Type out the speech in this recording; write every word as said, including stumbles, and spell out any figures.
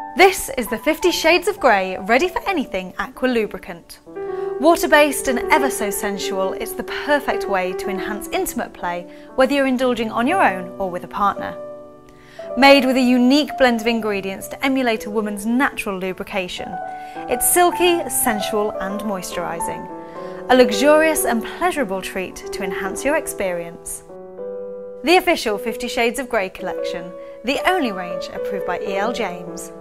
This is the Fifty Shades of Grey Ready for Anything Aqua Lubricant. Water-based and ever so sensual, it's the perfect way to enhance intimate play, whether you're indulging on your own or with a partner. Made with a unique blend of ingredients to emulate a woman's natural lubrication, it's silky, sensual and moisturising. A luxurious and pleasurable treat to enhance your experience. The official Fifty Shades of Grey collection, the only range approved by E L James.